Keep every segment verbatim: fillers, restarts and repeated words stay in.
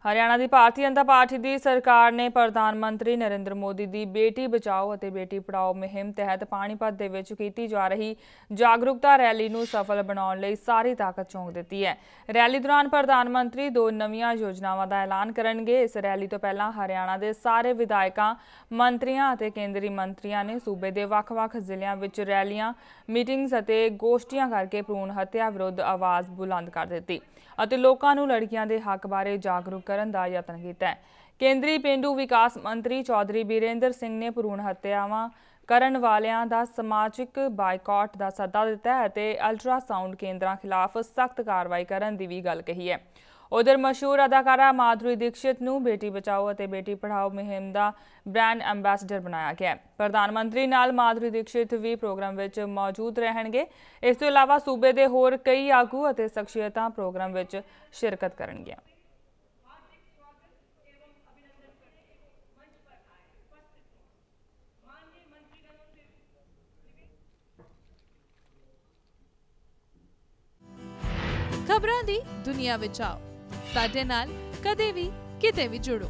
हरियाणा की भारतीय जनता पार्टी की सरकार ने प्रधानमंत्री नरेंद्र मोदी की बेटी बचाओ और बेटी पढ़ाओ मुहिम तहत पानीपत दे विच कीती जा रही जागरूकता रैली नूं सफल बनाउण लई सारी ताकत झोंक दी है। रैली दौरान प्रधानमंत्री दो नवीं योजनावां का ऐलान करनगे। इस रैली तो पहलां हरियाणा के सारे विधायकों, मंत्रियों और केंद्रीय मंत्रियों ने सूबे के वख-वख जिलिਆਂ विच रैलियां, मीटिंग्स और गोष्ठियां करके भ्रूण हत्या विरुद्ध आवाज़ बुलंद कर दी ਅਤੇ ਲੋਕਾਂ ਨੂੰ ਲੜਕੀਆਂ ਦੇ ਹੱਕ ਬਾਰੇ ਜਾਗਰੂਕ ਕਰਨ ਦਾ ਯਤਨ ਕੀਤਾ ਹੈ। ਕੇਂਦਰੀ ਪੇਂਡੂ ਵਿਕਾਸ ਮੰਤਰੀ ਚੌਧਰੀ ਬੀਰੇਂਦਰ ਸਿੰਘ ਨੇ ਭਰੂਣ ਹੱਤਿਆਵਾਂ ਕਰਨ ਵਾਲਿਆਂ ਦਾ ਸਮਾਜਿਕ ਬਾਈਕਾਟ ਦਾ ਸੱਦਾ ਦਿੱਤਾ ਹੈ ਅਤੇ ਅਲਟਰਾਸਾਊਂਡ ਕੇਂਦਰਾਂ ਖਿਲਾਫ ਸਖਤ ਕਾਰਵਾਈ ਕਰਨ ਦੀ ਵੀ ਗੱਲ ਕਹੀ ਹੈ। उधर मशहूर अदाकारा माधुरी दीक्षित नूं बेटी बचाओ और बेटी पढ़ाओ मुहिम का ब्रांड एंबेसडर बनाया गया। प्रधानमंत्री नाल माधुरी दीक्षित भी प्रोग्राम विच मौजूद रहणगे। इस तों इलावा सूबे दे होर कई आगू और शख्सियतां प्रोग्राम विच शिरकत करनगियां। खबरां दी दुनिया विच आओ, साडे नाल कदे भी किते भी जुड़ो।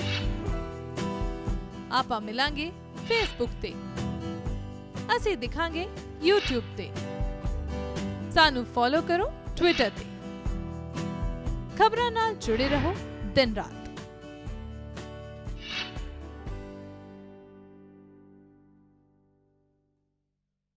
आपां मिलांगे फेसबुक ते, असीं दिखांगे यूट्यूब ते, सानू फॉलो करो ट्विटर ते। खबरां नाल जुड़े रहो दिन रात।